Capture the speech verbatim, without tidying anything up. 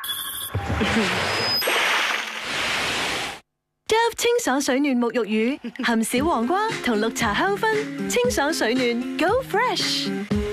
Dove 清爽水嫩沐浴乳，含小黃瓜同綠茶香薰，清爽水嫩 ，Go Fresh。